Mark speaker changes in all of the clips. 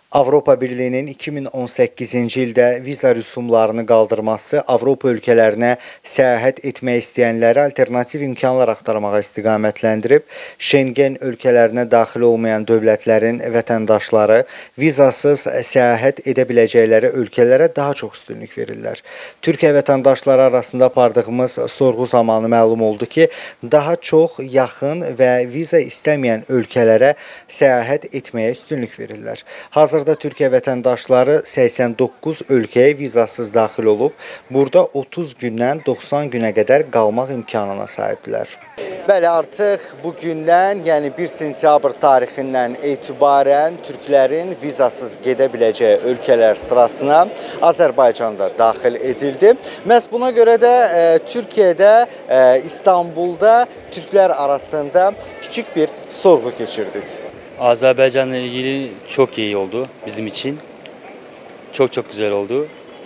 Speaker 1: Avropa Birliyinin 2018-ci ildə viza rüsumlarını qaldırması Avropa ölkələrinə səyahət etmək istəyənləri alternativ imkanlar axtarmağa istiqamətləndirib. Şengen ölkələrinə daxil olmayan dövlətlərin vətəndaşları vizasız səyahət edə biləcəkləri ölkələrə daha çox üstünlük verirlər. Türkiyə vətəndaşları arasında apardığımız sorğu zamanı məlum oldu ki, daha çox yaxın və viza istəməyən ölkələrə səyahət etməyə üstünlük verirlər. Hazırda Türkiyə vətəndaşları 89 ölkəyə vizasız daxil olub, burada 30 gündən 90 günə qədər qalmaq imkanına sahibdirlər. Bəli, artıq bu gündən, yəni 1 sentyabr tarixindən etibarən türklərin vizasız gedə biləcəyi ölkələr sırasına Azərbaycan da daxil edildi. Məhz buna görə də Türkiyədə, İstanbulda türklər arasında küçük bir sorğu keçirdik.
Speaker 2: Azerbaycan'la ilgili çok iyi oldu bizim için. Çok güzel oldu.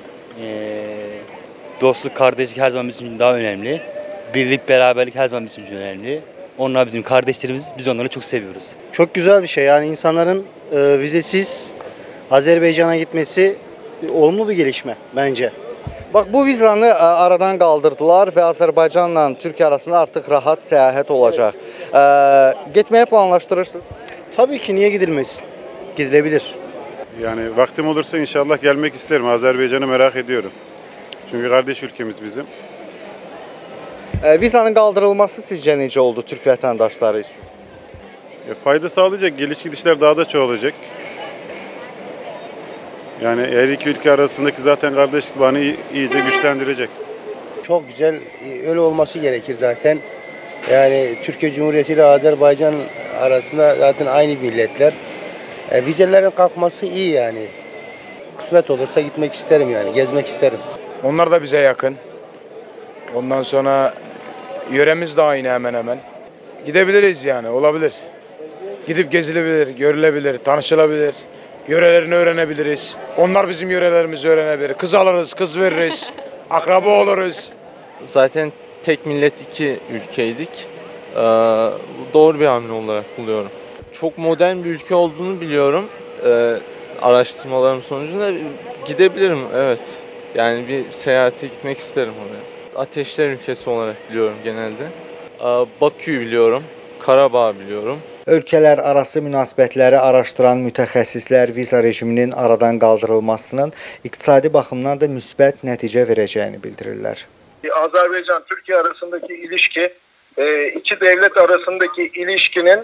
Speaker 2: Dostluk, kardeşlik her zaman bizim için daha önemli. Birlik, beraberlik her zaman bizim için önemli. Onlar bizim kardeşlerimiz, biz onları çok seviyoruz.
Speaker 3: Çok güzel bir şey, yani insanların vizesiz Azerbaycan'a gitmesi olumlu bir gelişme bence.
Speaker 1: Bax, bu vizanı aradan qaldırdılar və Azərbaycanla Türkiyə arasında artıq rahat səyahət olacaq. Getməyi planlaşdırırsınız?
Speaker 3: Tabii ki, niye gidilmesin? Gidilebilir.
Speaker 4: Yani vaktim olursa inşallah gelmek isterim. Azerbaycan'ı merak ediyorum. Çünkü kardeş ülkemiz bizim.
Speaker 1: Vizanın qaldırılması sizcə necə oldu Türk vətəndaşları üçün?
Speaker 4: Fayda sağlayacak, geliş gidişler daha da çoğalacak. Yani her iki ülke arasındaki zaten kardeşlik bağını iyice güçlendirecek.
Speaker 5: Çok güzel, öyle olması gerekir zaten. Yani Türkiye Cumhuriyeti ile Azerbaycan arasında zaten aynı milletler. Vizelerin kalkması iyi yani. Kısmet olursa gitmek isterim yani, gezmek isterim.
Speaker 6: Onlar da bize yakın. Ondan sonra yöremiz de aynı hemen hemen. Gidebiliriz yani, olabilir. Gidip gezilebilir, görülebilir, tanışılabilir. Yörelerini öğrenebiliriz. Onlar bizim yörelerimizi öğrenebilir. Kız alırız, kız veririz. Akraba oluruz.
Speaker 7: Zaten tek millet iki ülkeydik. Doğru bir hamle olarak buluyorum. Çok modern bir ülke olduğunu biliyorum. Araştırmalarım sonucunda gidebilirim, evet. Yani bir seyahate gitmek isterim oraya. Ateşler ülkesi olarak biliyorum genelde. Bakü'yü biliyorum, Karabağ biliyorum.
Speaker 1: Ölkələr arası münasibətləri araşdıran mütəxəssislər viza rejiminin aradan qaldırılmasının iqtisadi baxımdan da müsbət nəticə verəcəyini bildirirlər.
Speaker 8: Azerbaycan-Türkiye arasındaki ilişki, iki devlet arasındaki ilişkinin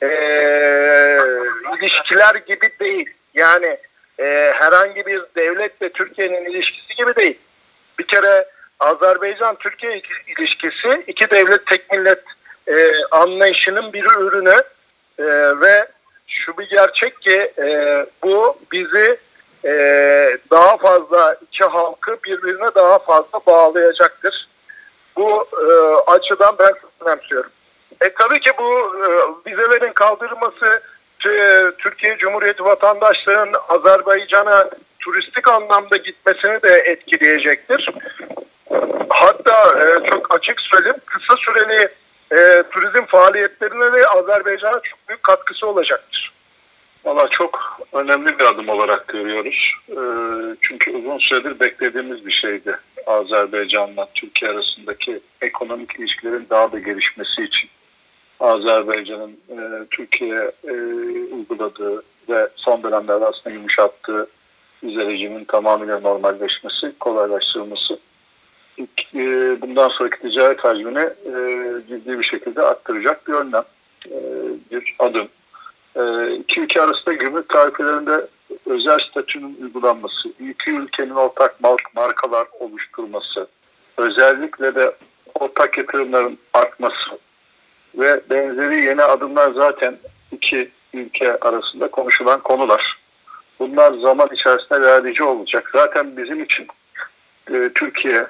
Speaker 8: ilişkiler gibi değil. Yani herhangi bir devletle Türkiye'nin ilişkisi gibi değil. Bir kere Azerbaycan-Türkiye ilişkisi iki devlet tek millet anlayışının bir ürünü. Ve şu bir gerçek ki bu bizi daha fazla, iki halkı birbirine daha fazla bağlayacaktır. Bu açıdan ben önemsiyorum. Tabii ki bu vizelerin kaldırılması Türkiye Cumhuriyeti vatandaşlarının Azerbaycan'a turistik anlamda gitmesini de etkileyecektir. Hatta çok açık söyleyeyim, kısa süreli turizm faaliyetlerine de Azerbaycan'a çok büyük katkısı olacaktır.
Speaker 9: Valla çok önemli bir adım olarak görüyoruz. Çünkü uzun süredir beklediğimiz bir şeydi. Azerbaycan'la Türkiye arasındaki ekonomik ilişkilerin daha da gelişmesi için Azerbaycan'ın Türkiye'ye uyguladığı ve son dönemlerde aslında yumuşattığı vize rejiminin tamamıyla normalleşmesi, kolaylaştırılması bundan sonraki ticaret hacmini ciddi bir şekilde arttıracak bir önlem, bir adım. İki ülke arasında gümrük tarifelerinde özel statünün uygulanması, iki ülkenin ortak markalar oluşturması, özellikle de ortak yatırımların artması ve benzeri yeni adımlar zaten iki ülke arasında konuşulan konular. Bunlar zaman içerisinde realize olacak. Zaten bizim için Türkiye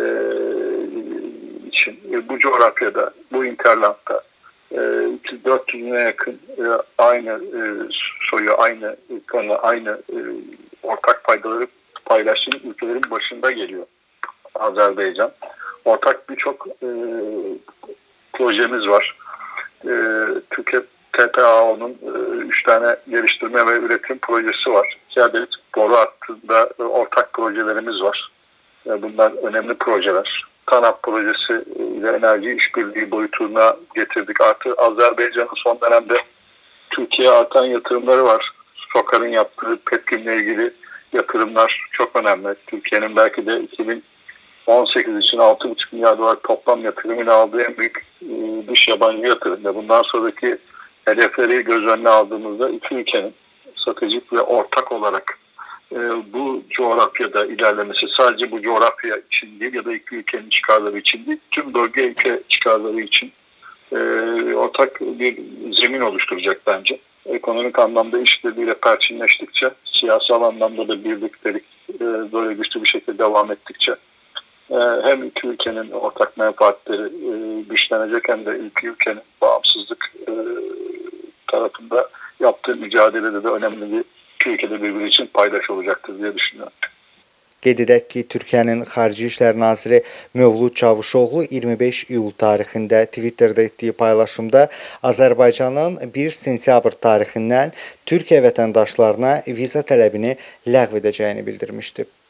Speaker 9: için bu coğrafyada, bu interlandda 400'üne yakın aynı soyu, aynı konu, aynı ortak paydaları paylaştığımız ülkelerin başında geliyor Azerbaycan. Ortak birçok projemiz var. Türkiye TPAO'nun 3 tane geliştirme ve üretim projesi var. 2 adet boru hattında ortak projelerimiz var. Bunlar önemli projeler. TANAP projesi ile enerji işbirliği boyutuna getirdik. Artı Azerbaycan'ın son dönemde Türkiye'ye artan yatırımları var. SOKAR'ın yaptığı Petrim'le ilgili yatırımlar çok önemli. Türkiye'nin belki de 2018 için 6,5 milyar dolar toplam yatırımını aldığı en büyük dış yabancı yatırım. Bundan sonraki hedefleri göz önüne aldığımızda iki ülkenin stratejik ve ortak olarak bu coğrafyada ilerlemesi sadece bu coğrafya için değil ya da iki ülkenin çıkarları için değil, tüm bölge ülke çıkarları için ortak bir zemin oluşturacak bence. Ekonomik anlamda işbirliğiyle perçinleştikçe, siyasal anlamda da birliktelik böyle güçlü bir şekilde devam ettikçe hem iki ülkenin ortak menfaatleri güçlenecek hem de iki ülkenin bağımsızlık tarafında yaptığı mücadelede de önemli bir iki ülkede birbiri için paydaş olacaktır diye düşünüyorum.
Speaker 1: Qeyd edək ki, Türkiyənin Xarici İşlər Naziri Mövlud Çavuşoğlu 25 iyul tarixində Twitterdə etdiyi paylaşımda Azərbaycanın 1 sentyabr tarixindən Türkiyə vətəndaşlarına viza tələbini ləğv edəcəyini bildirmişdi.